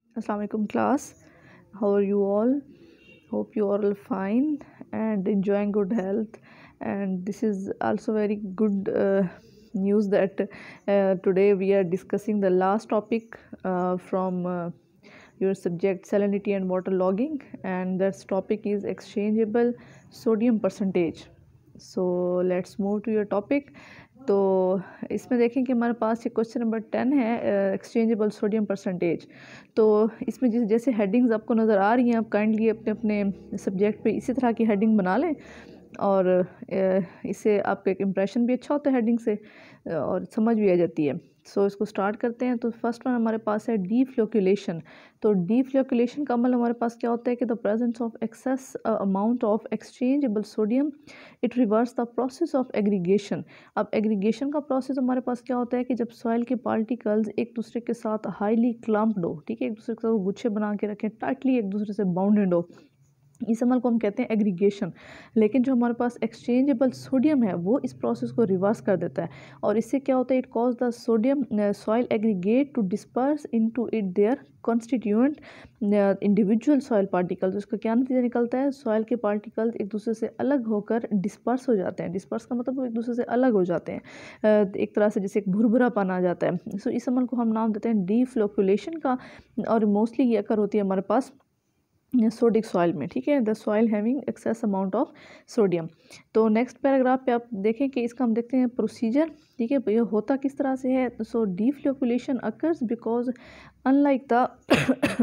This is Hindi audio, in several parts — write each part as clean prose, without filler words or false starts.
Assalamu alaikum class. How are you all? Hope you are all fine and enjoying good health. And this is also very good news that today we are discussing the last topic from your subject salinity and water logging, and that topic is exchangeable sodium percentage. So let's move to your topic. तो इसमें देखें कि हमारे पास ये क्वेश्चन नंबर 10 है, एक्सचेंजेबल सोडियम परसेंटेज। तो इसमें जैसे हेडिंग्स आपको नज़र आ रही हैं, आप काइंडली अपने अपने सब्जेक्ट पे इसी तरह की हेडिंग बना लें, और इससे आपका एक इम्प्रेशन भी अच्छा होता है हेडिंग से, और समझ भी आ जाती है। सो इसको स्टार्ट करते हैं। तो फर्स्ट वन हमारे पास है डीफ्लोकुलेशन। तो डीफ्लोकुलेशन का अमल हमारे पास क्या होता है कि the presence of excess amount of exchangeable sodium it reverse the process of aggregation. अब एग्रीगेशन का प्रोसेस हमारे पास क्या होता है कि जब सॉइल के पार्टिकल्स एक दूसरे के साथ हाईली क्लम्प्ड हो, ठीक है, एक दूसरे के साथ गुच्छे बना के रखें, टाइटली एक दूसरे से बाउंडेड हो, इस अमल को हम कहते हैं एग्रीगेशन। लेकिन जो हमारे पास एक्सचेंजेबल सोडियम है वो इस प्रोसेस को रिवर्स कर देता है, और इससे क्या होता है, it cause the sodium soil aggregate to disperse into it their constituent individual soil particles. उसका क्या नतीजा निकलता है, सॉइल के पार्टिकल्स एक दूसरे से अलग होकर डिस्पर्स हो जाते हैं। डिस्पर्स का मतलब वो एक दूसरे से अलग हो जाते हैं, एक तरह से जैसे एक भुरभुरापन आ जाता है। सो इस अमल को हम नाम देते हैं डीफ्लोकुलेशन का, और मोस्टली ये अकर होती है हमारे पास सोडिक सॉइल में, ठीक है, the soil having excess amount of sodium. तो नेक्स्ट पैराग्राफ पे आप देखें कि इसका हम देखते हैं प्रोसीजर, ठीक है, ये होता किस तरह से है। So deflocculation occurs because unlike the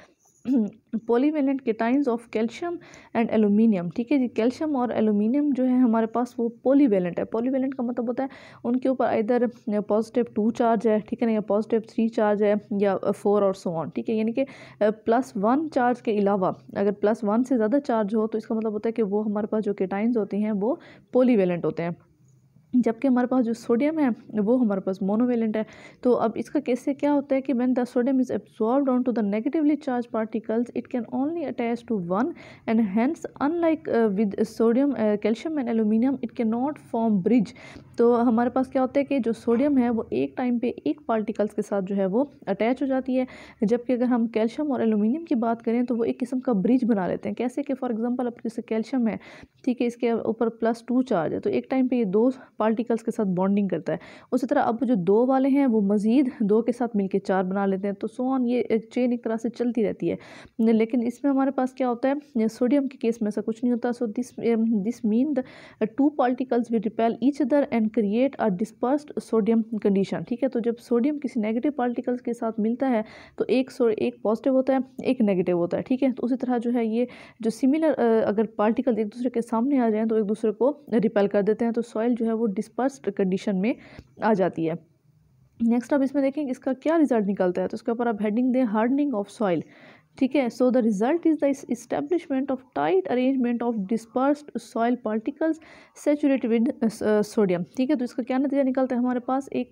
polyvalent cations of calcium and aluminium, ठीक है जी, कैल्शियम और एलुमिनियम जो है हमारे पास वो पॉलीवेलेंट है। पॉलीवेलेंट का मतलब होता है उनके ऊपर इधर +2 चार्ज है, ठीक है ना, या +3 चार्ज है, या 4 और सो ऑन, ठीक है, यानी कि +1 चार्ज के अलावा अगर +1 से ज़्यादा चार्ज हो तो इसका मतलब होता है कि वो हमारे पास जो केटाइंस होती हैं वो पॉलीवेलेंट होते हैं, जबकि हमारे पास जो सोडियम है वो हमारे पास मोनोवेलेंट है। तो अब इसका केस से क्या होता है कि when the sodium is absorbed on to the negatively charge particles it can only attach to one, and hence unlike with sodium calcium and aluminium it can not form bridge. तो हमारे पास क्या होता है कि जो सोडियम है वो एक टाइम पे एक पार्टिकल्स के साथ जो है वो अटैच हो जाती है, जबकि अगर हम कैल्शियम और एल्यूमिनियम की बात करें तो वो एक किस्म का ब्रिज बना लेते हैं। कैसे कि फॉर एग्जांपल अब जैसे कैल्शियम है, ठीक है, इसके ऊपर +2 चार्ज है, तो एक टाइम पे ये 2 पार्टिकल्स के साथ बॉन्डिंग करता है। उसी तरह अब जो 2 वाले हैं वो मज़ीद 2 के साथ मिलके 4 बना लेते हैं। तो सो ऑन, ये चेन एक तरह से चलती रहती है। लेकिन इसमें हमारे पास क्या होता है, सोडियम के केस में ऐसा कुछ नहीं होता। So this mean the 2 particles will repel each other and create a dispersed sodium condition, ठीक है। तो जब सोडियम किसी नेगेटिव पार्टिकल्स के साथ मिलता है तो एक पॉजिटिव होता है, एक नेगेटिव होता है, ठीक है। तो उसी तरह जो है ये जो सिमिलर अगर पार्टिकल एक दूसरे के सामने आ जाएं तो एक दूसरे को रिपेल कर देते हैं, तो सॉइल जो है वो डिस्पर्स्ड कंडीशन में आ जाती है। नेक्स्ट अब इसमें देखें इसका क्या रिजल्ट निकलता है। तो इसके ऊपर आप हेडिंग दें हार्डनिंग ऑफ सॉइल, ठीक है। So the result is the establishment of tight arrangement of dispersed soil particles saturated with sodium, ठीक है। तो इसका क्या नतीजा निकलता है, हमारे पास एक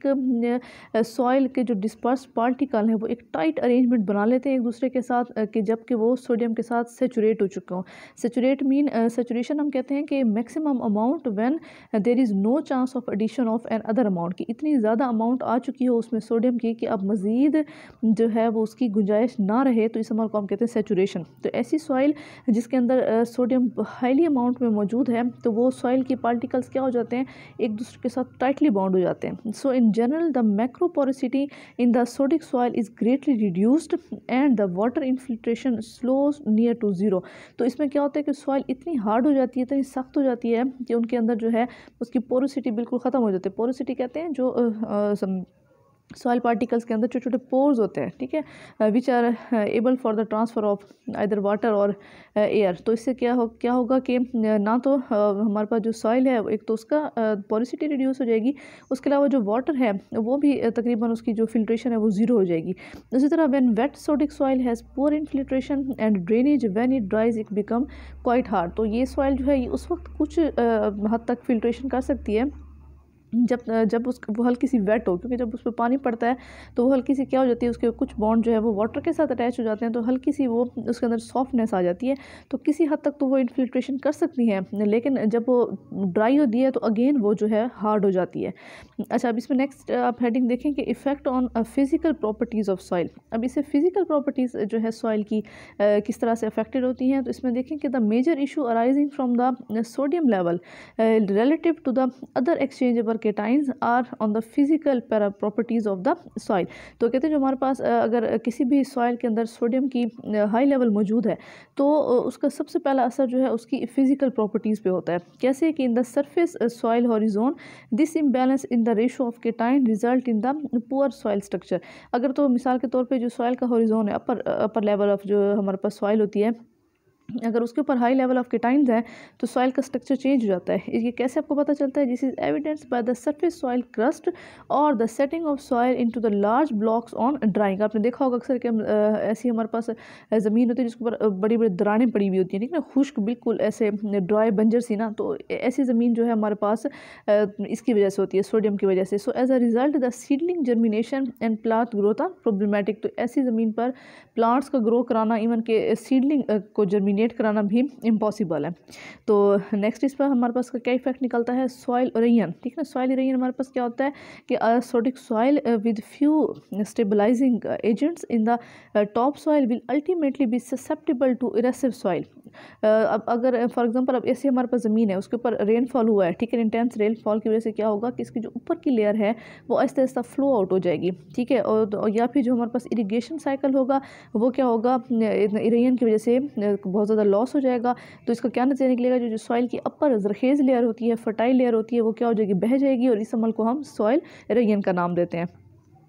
सॉइल के जो डिस्पर्स्ड पार्टिकल हैं वो एक टाइट अरेंजमेंट बना लेते हैं एक दूसरे के साथ, कि जबकि वो सोडियम के साथ सेचुरेट हो चुके हों। सेचुरेट मीन सेचुरेशन हम कहते हैं कि maximum amount when there is no chance of addition of an other amount, की इतनी ज़्यादा अमाउंट आ चुकी हो उसमें सोडियम की कि अब मज़ीद जो है वो उसकी गुंजाइश ना रहे, तो इस अमल को हम कहते हैं सेचुरेशन। तो ऐसी सॉइल जिसके अंदर सोडियम हाईली अमाउंट में मौजूद है तो वो सॉइल की पार्टिकल्स क्या हो जाते हैं, एक दूसरे के साथ टाइटली बाउंड हो जाते हैं। So in general the macroporosity in the sodic soil is greatly reduced and the water infiltration slows near to zero. तो इसमें क्या होता है कि सॉइल इतनी हार्ड हो जाती है, इतनी सख्त हो जाती है कि उनके अंदर जो है उसकी पोरोसिटी बिल्कुल ख़त्म हो जाती है। पोरोसिटी कहते हैं जो सॉइल पार्टिकल्स के अंदर छोटे छोटे पोर्स होते हैं, ठीक है, which are able for the transfer of either water और एयर। तो इससे क्या होगा कि ना तो हमारे पास जो सॉइल है एक तो उसका पोरोसिटी रिड्यूस हो जाएगी, उसके अलावा जो वाटर है वो भी तकरीबन उसकी जो फिल्ट्रेशन है वो ज़ीरो हो जाएगी। उसी तरह when wet sodic soil has poor infiltration and drainage when it dries it become quite hard. तो ये सॉइल जो है ये उस वक्त कुछ हद तक फिल्ट्रेशन कर सकती है जब जब उस वो हल्की सी वेट हो, क्योंकि जब उस पर पानी पड़ता है तो वो हल्की सी क्या हो जाती है, उसके कुछ बॉन्ड जो है वो वाटर के साथ अटैच हो जाते हैं, तो हल्की सी वो उसके अंदर सॉफ्टनेस आ जाती है, तो किसी हद तक तो वो इन्फिल्ट्रेशन कर सकती है, लेकिन जब वो ड्राई होती है तो अगेन वो जो है हार्ड हो जाती है। अच्छा, अब इसमें नेक्स्ट आप हेडिंग देखें कि effect on physical properties of soil. अब इससे फिजिकल प्रॉपर्टीज़ जो है सॉइल की किस तरह से अफेक्टेड होती हैं, तो इसमें देखें कि the major issue arising from the sodium level relative to the other exchangeable cations are on the physical properties of the soil। तो कहते हैं जो हमारे पास अगर किसी भी सॉइल के अंदर सोडियम की हाई लेवल मौजूद है तो उसका सबसे पहला असर जो है उसकी फिजिकल प्रॉपर्टीज़ पे होता है। कैसे कि in the surface soil horizon this imbalance in the ratio of cation result in the poor soil structure. अगर तो मिसाल के तौर पे जो सॉइल का हॉरिजोन है, अपर लेवल ऑफ जो हमारे पास सॉइल होती है, अगर उसके ऊपर हाई लेवल ऑफ केटाइंस है तो सॉइल का स्ट्रक्चर चेंज हो जाता है। ये कैसे आपको पता चलता है? This is evidence by the surface soil crust और the setting of soil into the large blocks on drying. आपने देखा होगा अक्सर कि ऐसी हमारे पास ज़मीन होती है जिसके ऊपर बड़ी बड़ी दरारें पड़ी हुई होती हैं, ठीक है ना, खुश्क बिल्कुल ऐसे ड्राई बंजर सी ना, तो ऐसी ज़मीन जो है हमारे पास इसकी वजह से होती है, सोडियम की वजह से। So as a result the seedling germination and plant growth are problematic. तो ऐसी ज़मीन पर प्लांट्स का ग्रो कराना, इवन के सीडलिंग को जर्मिनेट कराना भी इम्पॉसिबल है। तो नेक्स्ट इस पर हमारे पास का क्या इफेक्ट निकलता है? सॉइल इरोजन, ठीक है ना। सॉइल इरोजन हमारे पास क्या होता है कि sodic soil with few stabilising agents in the top soil will ultimately be susceptible to erosive soil. अब अगर फॉर एग्जांपल अब ऐसे हमारे पास ज़मीन है, उसके ऊपर रेनफॉल हुआ है, ठीक है, इंटेंस रेनफॉल की वजह से क्या होगा कि इसकी जो ऊपर की लेयर है वो आहिस्ता आहिस्ता फ्लो आउट हो जाएगी, ठीक है, और या फिर जो हमारे पास इरिगेशन साइकिल होगा वो क्या होगा, इरोजन की वजह से बहुत ज़्यादा लॉस हो जाएगा। तो इसका क्या नतीजा निकलेगा? जो सॉइल की अपर जरखेज़ लेयर होती है, फर्टाइल लेयर होती है, वो क्या हो जाएगी? बह जाएगी, और इस अमल को हम सॉइल इरोजन का नाम देते हैं।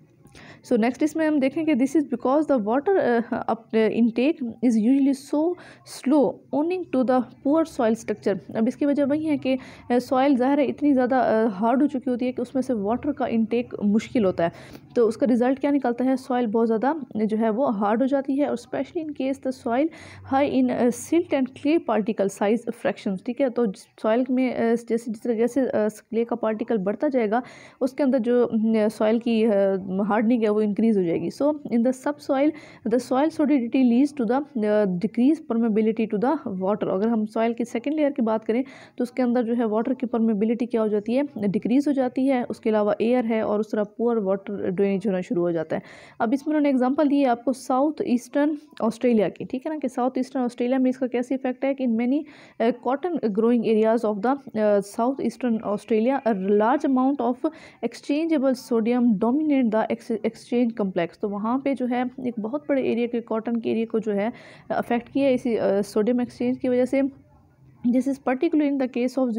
सो नेक्स्ट इसमें हम देखेंगे this is because the water intake is usually so slow owing to the poor soil structure. अब इसकी वजह वही है कि सॉइल ज़ाहिर है इतनी ज़्यादा हार्ड हो चुकी होती है कि उसमें से वाटर का इनटेक मुश्किल होता है, तो उसका रिजल्ट क्या निकलता है? सॉइल बहुत ज़्यादा जो है वो हार्ड हो जाती है, और specially in case the soil high in silt and clay particle size fractions, ठीक है। तो सॉइल में जैसे क्ले का पार्टिकल बढ़ता जाएगा उसके अंदर जो सॉइल की हार्डनिंग है वो इंक्रीज हो जाएगी। So in the sub soil the soil sodicity leads to the decrease permeability to the water. अगर हम सॉइल की सेकेंड लेयर की बात करें तो उसके अंदर जो है वाटर की परमेबिलिटी क्या हो जाती है? डिक्रीज हो जाती है। उसके अलावा एयर है और उस तरह पुअर वाटर ड्रेनेज होना शुरू हो जाता है। अब इसमें उन्होंने एग्जांपल दी है आपको साउथ ईस्टर्न ऑस्ट्रेलिया की, ठीक है ना, कि साउथ ईस्टर्न ऑस्ट्रेलिया में इसका कैसे इफेक्ट है कि in many cotton growing areas of the south eastern Australia a large amount of exchangeable sodium dominate the exchange complex. तो वहाँ पे जो है एक बहुत बड़े एरिया के कॉटन के एरिया को जो है अफेक्ट किया इसी सोडियम एक्सचेंज की वजह से। This is particular in the case of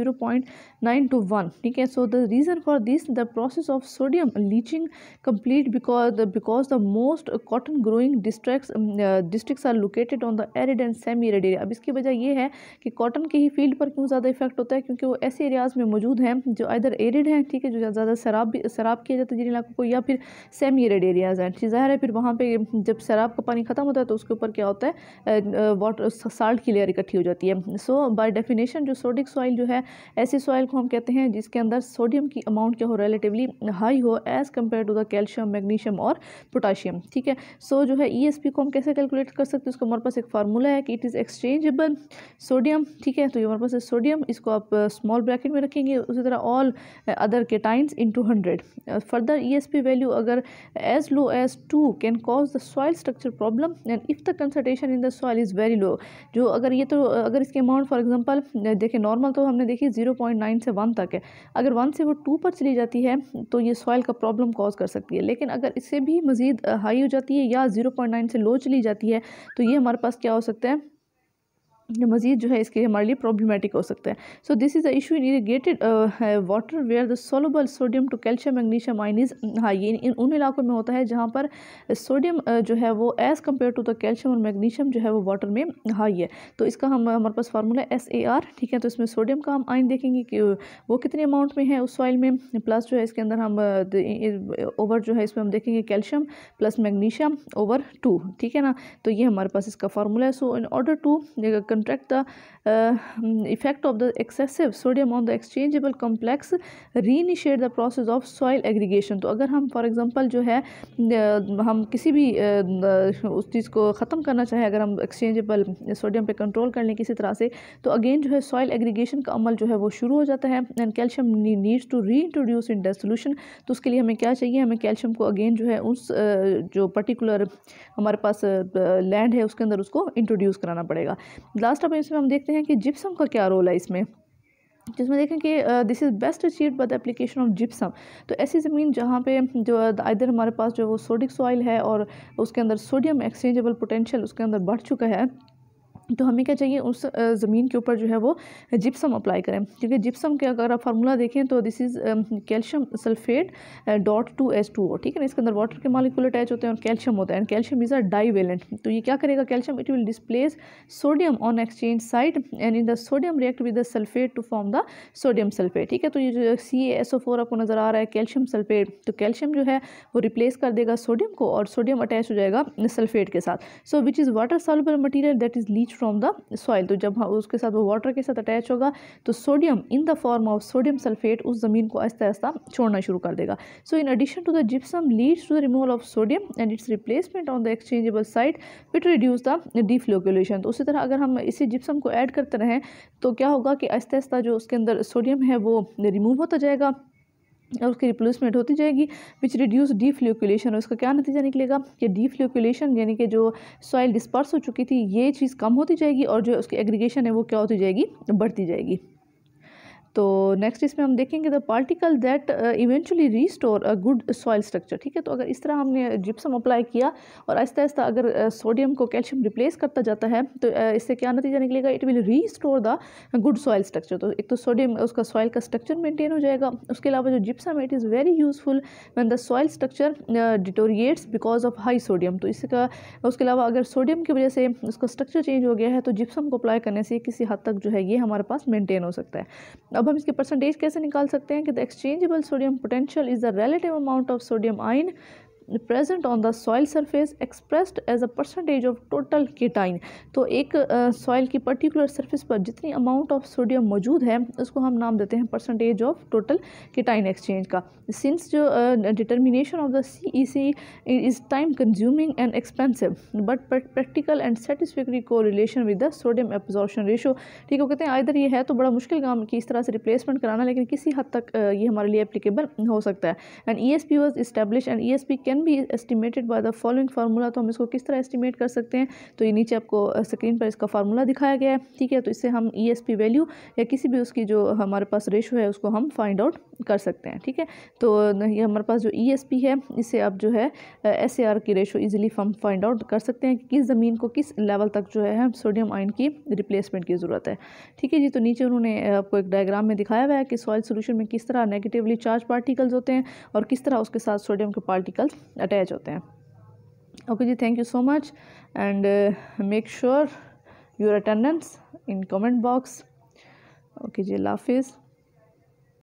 0.9 to 1, ठीक है। So the reason for this the process of sodium leaching complete because the most cotton growing districts are located on the arid and semi arid area. अब इसकी वजह ये है कि कॉटन के ही फील्ड पर क्यों ज़्यादा इफेक्ट होता है, क्योंकि वो ऐसे एरियाज़ में मौजूद हैं जो इधर एरिड हैं, ठीक है, जो ज़्यादा सैराब किया जाता है जिन इलाकों को, या फिर सेमी एरिड एरियाज़ हैं। ज़ाहिर है फिर वहाँ पे जब सैराब का पानी ख़त्म होता है तो उसके ऊपर क्या होता है? वाटर साल्ट की लेयर इकट्ठी हो जाती है। सो बाय डेफिनेशन जो सोडिक सॉइल जो है, ऐसी सॉइल को हम कहते हैं जिसके अंदर सोडियम की अमाउंट क्या हो, रिलेटिवली हाई हो as compare to the calcium, magnesium और पोटाशियम, ठीक है। सो जो है ESP को हम कैसे कैलकुलेट कर सकते हैं? उसका हमारे पास एक फार्मूला है कि इट इज़ एक्सचेंजेबल सोडियम, ठीक है। तो ये हमारे पास है सोडियम, इसको आप स्मॉल ब्रैकेट में रखेंगे, उसी तरह all other cations into 100। Further ESP value अगर as low as 2 can cause the soil structure problem and if the concentration in the soil is very low. जो अगर इसके अमाउंट फॉर एग्जांपल देखें, नॉर्मल तो हमने देखी 0.9 से 1 तक है, अगर 1 से वो 2 पर चली जाती है तो ये सॉइल का प्रॉब्लम कॉज कर सकती है। लेकिन अगर इससे भी मज़ीद हाई हो जाती है या 0.9 से लो चली जाती है तो ये हमारे पास क्या हो सकता है? मज़ीद जो है इसके हमारे लिए प्रॉब्लमेटिक हो सकता है। So this is the issue in irrigated water where the soluble sodium to calcium magnesium ion is high. In उन इलाकों में होता है जहाँ पर सोडियम जो है वो as compare to the calcium और मैग्नीशियम जो है वो वाटर में हाई है। तो इसका हमारे पास फार्मूला SAR, ठीक है। तो इसमें सोडियम का हम आयन देखेंगे कि वो कितने अमाउंट में है उस सॉइल में, प्लस जो है इसके अंदर हम ओवर जो है इसमें हम देखेंगे कैल्शियम प्लस मैग्नीशियम ओवर 2, ठीक है ना। तो ये हमारे पास इसका फार्मूला है। So in order to contract the effect of the excessive sodium on the exchangeable complex reinitiate the process of soil aggregation. तो अगर हम फॉर एग्जांपल जो है हम किसी भी उस चीज़ को ख़त्म करना चाहें, अगर हम एक्सचेंजेबल सोडियम पे कंट्रोल कर लें किसी तरह से, तो अगेन जो है सॉइल एग्रीगेशन का अमल जो है वो शुरू हो जाता है। And calcium needs to reintroduce in the solution. तो उसके लिए हमें क्या चाहिए, हमें कैल्शियम को अगेन जो है उस जो पर्टिकुलर हमारे पास लैंड है उसके अंदर उसको इंट्रोड्यूस कराना पड़ेगा। लास्ट अब इसमें हम देखते हैं कि जिप्सम का क्या रोल है इसमें, जिसमें देखें कि this is best achieved by the application of gypsum. तो ऐसी ज़मीन जहाँ पे जो इधर हमारे पास जो वो सोडिक सॉइल है और उसके अंदर सोडियम एक्सचेंजेबल पोटेंशियल उसके अंदर बढ़ चुका है, तो हमें क्या चाहिए, उस ज़मीन के ऊपर जो है वो जिप्सम अप्लाई करें। क्योंकि जिप्सम के अगर आप फार्मूला देखें तो this is calcium sulphate dot 2H2O, ठीक है ना। इसके अंदर वाटर के मॉलिक्यूल अटैच होते हैं और कैल्शियम होता है, and calcium is a divalent. तो ये क्या करेगा calcium, it will displace sodium on exchange side and in the sodium react with the sulphate to form the sodium sulphate, ठीक है। तो ये जो CaSO4 आपको नज़र आ रहा है कैल्शियम सल्फेट, तो कैल्शियम जो है वो रिप्लेस कर देगा सोडियम को और सोडियम अटैच हो जाएगा सल्फेट के साथ। So which is water soluble material that is leach from the soil. तो जब उसके साथ वो वाटर के साथ अटैच होगा तो sodium in the form of sodium sulphate उस ज़मीन को आहिस्ता आहिस्ता छोड़ना शुरू कर देगा। So in addition to the gypsum leads to the removal of sodium and its replacement on the exchangeable side which reduce the deflocculation. तो उसी तरह अगर हम इसी जिप्सम को ऐड करते रहें तो क्या होगा कि आहिस्ता आहिस्ता जो उसके अंदर सोडियम है वो रिमूव होता जाएगा और उसकी रिप्लेसमेंट होती जाएगी विच रिड्यूस डीफ्लोकुलेशन। और इसका क्या नतीजा निकलेगा कि डीफ्लोकुलेशन यानी कि जो सॉइल डिस्पर्स हो चुकी थी ये चीज़ कम होती जाएगी और जो उसकी एग्रीगेशन है वो क्या होती जाएगी, बढ़ती जाएगी। तो नेक्स्ट इसमें हम देखेंगे the particle that eventually restore a good soil structure, ठीक है। तो अगर इस तरह हमने जिप्सम अप्लाई किया और आहिस्ता आहिस्ता अगर सोडियम को कैल्शियम रिप्लेस करता जाता है तो इससे क्या नतीजा निकलेगा, it will restore the good soil structure. तो एक तो सोडियम उसका सॉइल का स्ट्रक्चर मेंटेन हो जाएगा। उसके अलावा जो gypsum it is very useful when the soil structure deteriorates because of high sodium. तो इसका उसके अलावा अगर सोडियम की वजह से उसका स्ट्रक्चर चेंज हो गया है तो जिप्सम को अप्लाई करने से किसी हद तक जो है ये हमारे पास मेंटेन हो सकता है। अब हम इसके परसेंटेज कैसे निकाल सकते हैं कि the exchangeable sodium potential is the relative amount of sodium ion present on the soil surface expressed as a percentage of total cation। तो एक सॉइल की पर्टिकुलर सरफेस पर जितनी अमाउंट ऑफ सोडियम मौजूद है उसको हम नाम देते हैं percentage of total cation exchange का। सिंस जो determination of the CEC is time consuming and expensive but practical and satisfactory correlation with the sodium absorption ratio, ठीक है। कहते हैं इधर ये है तो बड़ा मुश्किल काम कि इस तरह से रिप्लेसमेंट कराना, लेकिन किसी हद तक ये हमारे लिए एप्लीकेबल हो सकता है। And ESP was establish and ESP can भी estimated by the following formula. तो हम इसको किस तरह एस्टिमेट कर सकते हैं, तो ये नीचे आपको स्क्रीन पर इसका फार्मूला दिखाया गया है, ठीक है। तो इससे हम ESP वैल्यू या किसी भी उसकी जो हमारे पास रेशो है उसको हम फाइंड आउट कर सकते हैं, ठीक है। तो ये हमारे पास जो ESP है इससे आप जो है SAR की रेशो इजीली हम फाइंड आउट कर सकते हैं कि किस ज़मीन को किस लेवल तक जो है सोडियम आयन की रिप्लेसमेंट की ज़रूरत है, ठीक है जी। तो नीचे उन्होंने आपको एक डायग्राम में दिखाया हुआ है कि सॉइल सोल्यूशन में किस तरह नेगेटिवली चार्ज पार्टिकल्स होते हैं और किस तरह उसके साथ सोडियम के पार्टिकल्स अटैच होते हैं। ओके जी, thank you so much and make sure your attendance in comment box. Okay जी, अल्लाह हाफिज़।